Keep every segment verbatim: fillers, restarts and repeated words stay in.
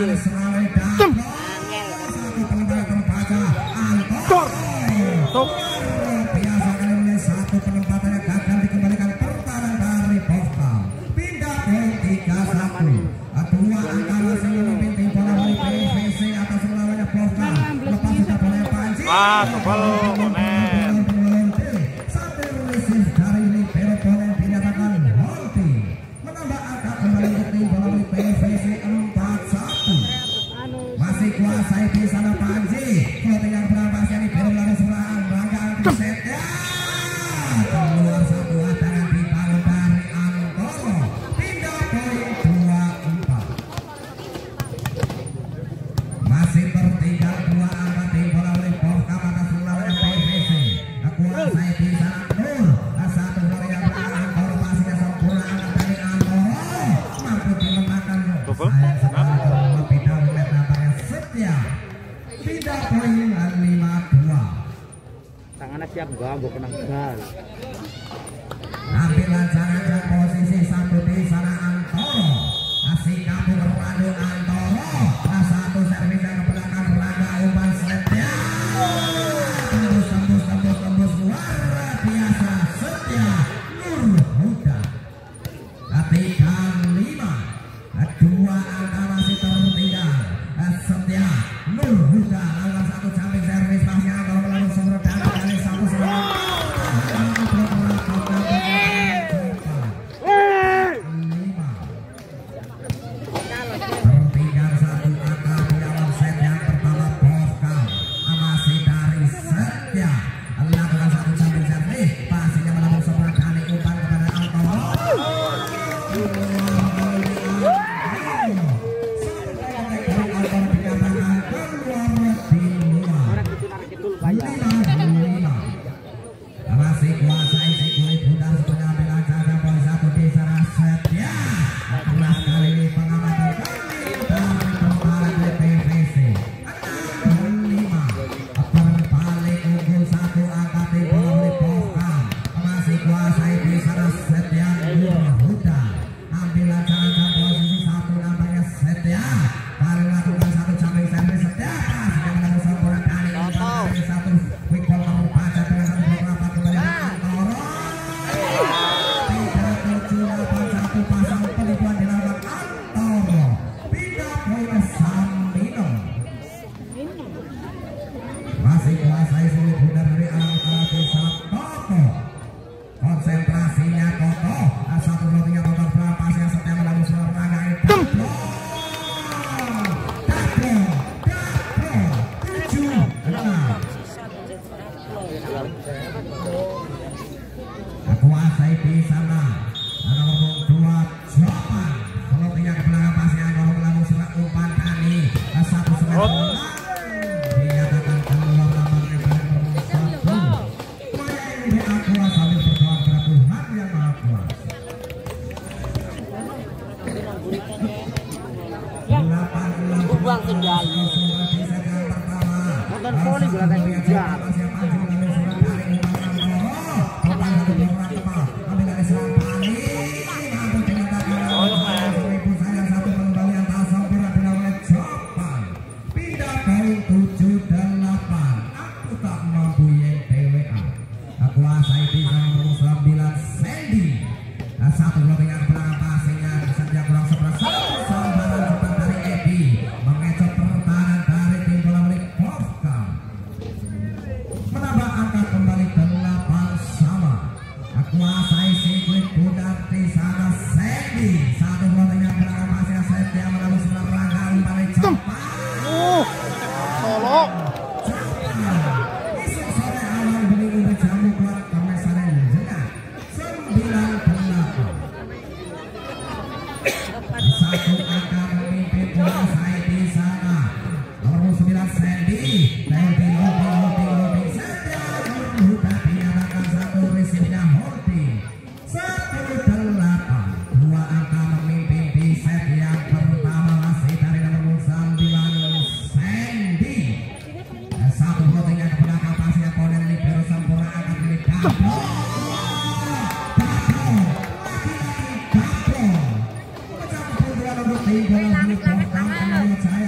biasa kali ini satu penempatannya gagal dikembalikan pertahanan dari Bofka. Pindah ke tiga satu. Dua angka masih memimpin tim bola dari P V C atas lawannya Bofka. Lepas sudah bola Panji. Ah, kepala sampai receive dari libero bola yang dinyatakan Holti. Menambah angka kembali untuk tim bola dari P V C empat satu. Masih kuasai di sana Panji. Floating yang berapa sih ini libero lalu serangan. Setnya keluar satu adangan di bawah dari Antoro. Pindah poin dua empat. Masih tertinggal dua angka tim bola oleh Bofka atas lawannya P V C. Kuasai di sana Nur. Satu bola yang berarah Antoro pasnya sempurna angka dari Antoro. Mampu dilemahkan. Sayang sekali terlebih dahulu nampaknya Setia. Pindah poin lima dua. Tangannya siap gak, kena gal. Ambil lancar-lancar posisi satu di sana Antoro. Asik kabur berpadu Antoro. Satu servis yang ke belakang Rangga umpan Setia. Tembus, tembus, tembus, tembus luar biasa Setia Nur Huda. Tiga lima. Dua angka masih tertinggal. Setia Nur Huda lawan satu jumping servis pasnya Antoro melalui sumber dana dari satu serangan. Tertinggal satu angka di awal set yang pertama Bofka masih dari Setia lakukan satu jumping servis pasnya melalui sumber dana umpan kepada Antoro. Masih kuasai si kulit bundar sebenarnya ambil saja poin satu di sana Setia. Keras kali ini pengamatan kali dari pertahanan P V C. enam lima berbalik unggul satu angka tim bola oleh Bofka. Masih kuasai di sana Setia Nur Huda. Ambil saja posisi satu nampaknya Setia. Kali lakukan satu jumping servis Setia. Pas yang melalui sempurna kali ini satu quick ball kamu baca dengan satu beberapa kembali Antoro. Tiga tujuh delapan satu pasang penipuan dilakukan Antoro. Pindah poin Sambino. Masih kuasai sulit bundar dari angka desa Toto. Konsentrasinya Toto. Satu floatingnya Toto berapa yang Setia melalui serangan ini. Double, double, tujuh enam. Kuasai di sana nomor dua Jopan floatingnya ke belakang pasnya Antoro melalui serangan umpan kali satu serangan dinyatakan keluar lawan lebar satu. Upaya ini diakui sambil berdoa kepada Tuhan yang Maha Kuasa. delapan Buang sendal. Nonton poli gula teh hijab. tujuh delapan. Aku tak mampu yang T W A. Kuasai di nomor sembilan Sandy. Satu floating yang belakang passingnya Setia kurang seperasa. Sambaran cepat dari Edi mengecoh pertahanan dari tim bola milik Bofka. Menambah angka kembali delapan sama. Kuasai sirkuit bundar di sana Sandy. Satu floating yang belakang passingnya Setia melalui sebelah belakang umpan cepat. Tolong. Besok sore awal beli jamu buat pemesanan jenah sembilan delapan. Satu angka memimpin kuasai di sana. Nomor sembilan Sandy. Sandy Holti Holti Holti Setia Huda dinyatakan satu receive-nya Holti. Satu delapan. Dua angka memimpin di set yang pertama masih dari nomor sembilan Sandy. Satu floating yang ke belakang pasnya ponen libero sempurna angkat ini double. Double. Lagi-lagi double. Pecah pun dua nomor tiga. Bofka kembali saya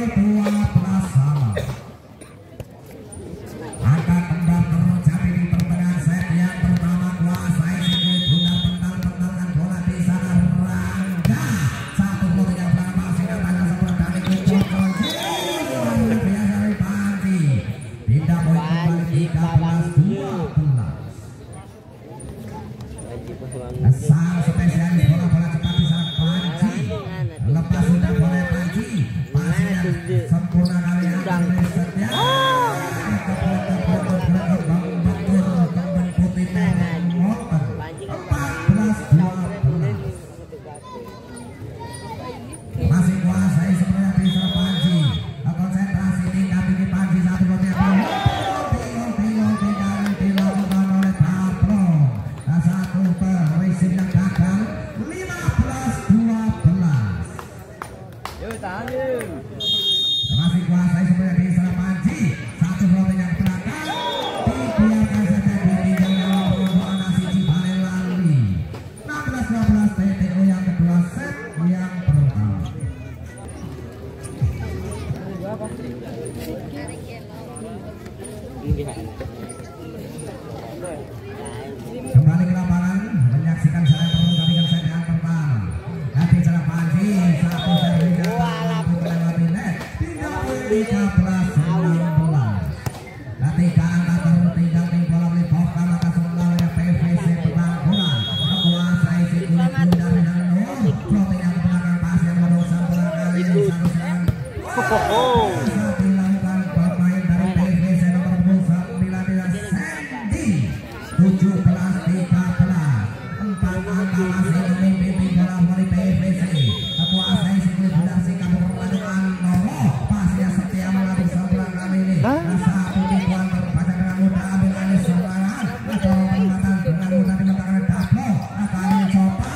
dua belas sama. Angka kembang terjadi di pertengahan set yang pertama. Kuasai sikut Bundar pental-pentalkan bola di sana Rangga. Satu bola yang belakang masih datangnya seperti dari kumpul luar biasa dari Panji. Pindah poin kembali tiga belas dua belas. Sang spesialis bola-bola cepat di sana Panji. Lepas sudah bola Panji. Pasnya sempurna kali ini setnya. Masih kuasai sebenarnya bisa Panji. Konsentrasi tingkat tinggi Panji satu bola tinggal tinggal dilakukan oleh Pablo. Satu terisi yang gagal lima belas dua belas. Masih kuasai sebenarnya bisa Panji. Satu bola yang belakang dibiarkan saja ditinggal dalam perlombaan Asiji Balelali. enam belas dua belas T T O yang kedua set yang pertama. Kembali ke lapangan menyaksikan saya pertandingan set yang pertama. Nanti cara Panji satu seri melewati net tiga belas enam belas. Ketika angka tertinggal di bola oleh Boka maka sebenarnya P V C penanggulan menguasai si kulit Bundar dengan Nur. Floating yang ke belakang pas yang medosa bola kali ini satu serangan. Saat dilakukan pemain dari P V C nomor sembilan belas Sandy. tujuh belas tiga belas. Empat angka masih memimpin di bola dari P V C. Menguasai si kulit Bundar sikap pertandingan Noro. Pasnya setia melalui sebelah kali ini. Satu tipuan terbaca dengan mudah ambil alih serangan. Atau penempatan dengan mudah diletakkan Dablo. Kali coba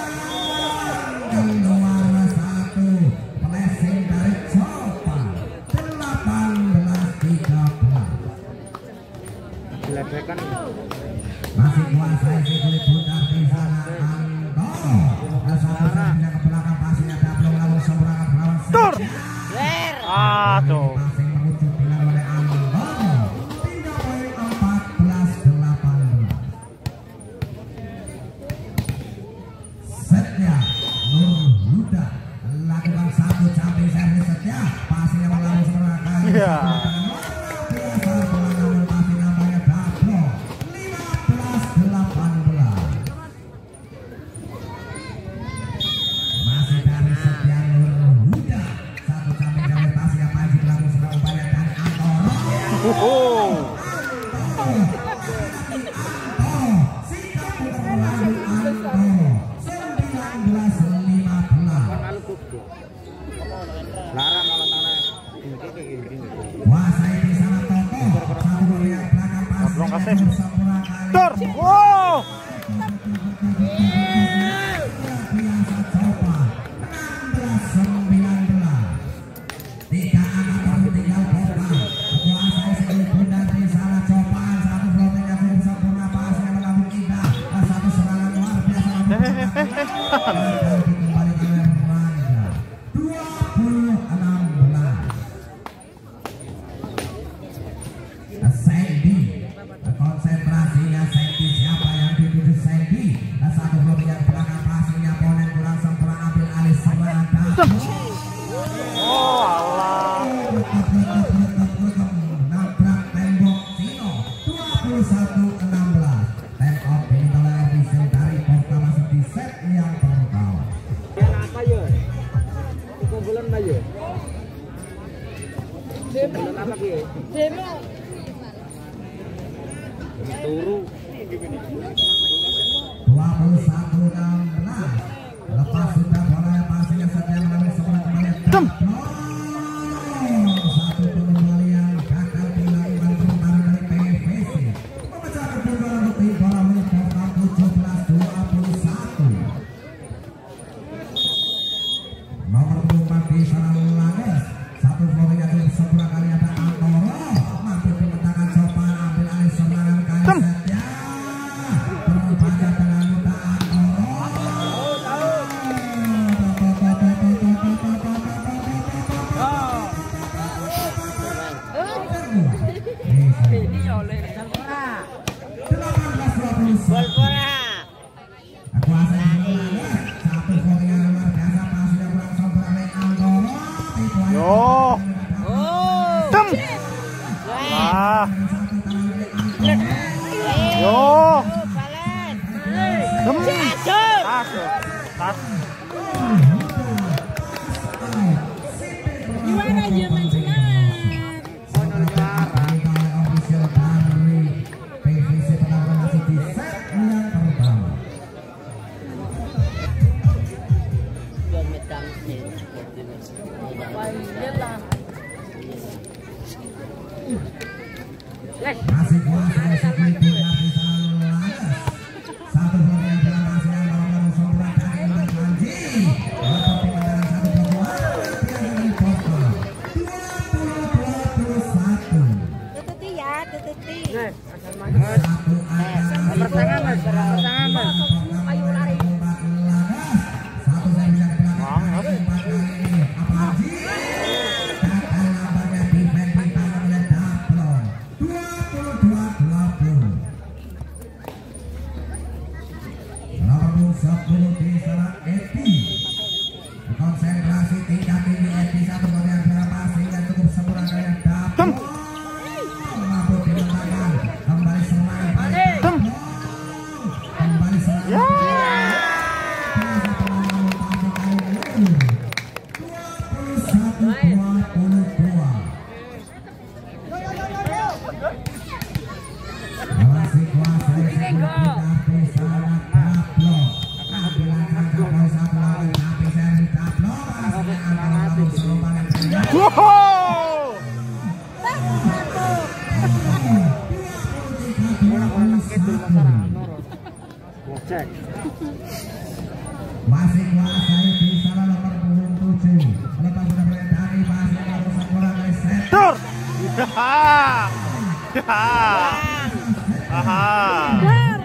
keluar satu. Blessing dari coba delapan belas tiga belas. Dilepekan. Masih kuasai si kulit Bundar di sana Antoro. Satu serangnya ke belakang pasnya Dablo lalu seberangan melawan Tur. Setia. Aduh. Masih menuju bilang oleh Antoro. Pindah poin empat belas delapan belas. Setnya Nur Huda lakukan satu jumping service setnya. Pasnya melawan seberangan kali. Iya. Biasa bola namun masih nampaknya Dablo. lima belas delapan belas. Masih dari Setia Nur Huda. Satu jumping dari pasnya Panji melakukan sebuah upaya dan Antoro. Oh. Antoro. Antoro. Sikap berlalu Antoro. sembilan belas lima belas. Larang malah tanah. Kuasai di sana Toto. Satu bola yang belakang pasnya sempurna kali. Tur. Wow. Biasa coba enam belas sembilan belas. Tiga angka tertinggal Boka. Kuasai sekali Bundar di sana cobaan satu floating yang cukup sempurna pasnya melambung indah. Satu serangan luar biasa gagal dikembalikan oleh Rangga. dua puluh enam belas. Sandy. Konsentrasinya Sandy, siapa yang dituju Sandy? Satu floating yang belakang pasnya ponen kurang sempurna ambil alih serangan. Oh Allah. Nabrak tembok Cino dua puluh satu enam belas. Time out diminta oleh official dari Boka masuk di set yang pertama. Yang apa ya? Kumpulan apa ya? Kumpulan apa ya? Demo. Turu. dua puluh satu enam belas. Lepas sudah bola pasnya setia melalui sebelah kembali. Satu kembali yang gagal dilakukan sementara dari P V C. Memecah kedudukan untuk di bola milik Boka tujuh belas dua puluh satu. Nomor empat di sana Lages. Satu floating yang cukup sempurna kali ada Antoro. Mampu diletakkan coba ambil alih serangan kali setia. Terbaca dengan mudah Antoro. delapan belas dua puluh satu. Kuasa satu poin yang luar biasa pas sudah langsung bermain Anggoro. Yo. Tem. Wah. Yo. Tem. Tas. Tas. Juara Jerman Selat. Official dari P V C Penambangan City set yang pertama. Masih kuasa eksekutif dari sana Lagas. Satu poin yang berhasil yang melawan Sombra dari Iwan Panji. Untuk kemenangan satu perempuan yang total dua puluh dua puluh satu. Tututi ya, tututi. Satu ada Pertangan mas, pertangan mas. Ayo lari. satu saya bisa ke belakang empat kali ini Panji. Gagal nampaknya defense di tangan oleh Daplon. dua puluh dua dua puluh. Nomor sepuluh di sana Eti. Konsentrasi tidak tinggi Eti, satu kemudian berapa sehingga cukup sempurna dari Daplon. Mampu diletakkan kembali serangan balik Daplon. Kembali serangan masih kuasa eksekutif dari sana Daplon. Ambilan kembali satu lawan tapi seri Daplon masih akan lalu selompatan kaya. Wow. Cek. Masih kuasai di sana nomor punggung tujuh. Lepas sudah berendari masih ada sekolah dari set. Tur. Haha. Haha.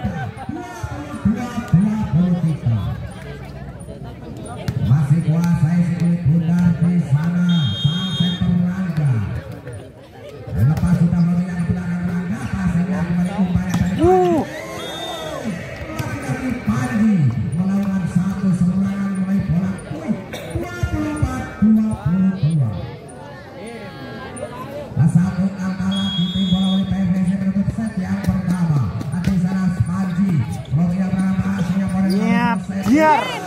Masih kuasai sedikit bundar di sana sang center Rangga. Lepas sudah melihat di belakang Rangga pasnya kembali upaya dari Uh. dari Panji melakukan satu serangan mulai bola dua puluh empat dua puluh dua. Satu angka lagi tim bola oleh P V C menutup set yang pertama. Di sana Panji, Rokia berapa hasilnya? Nyap, biar.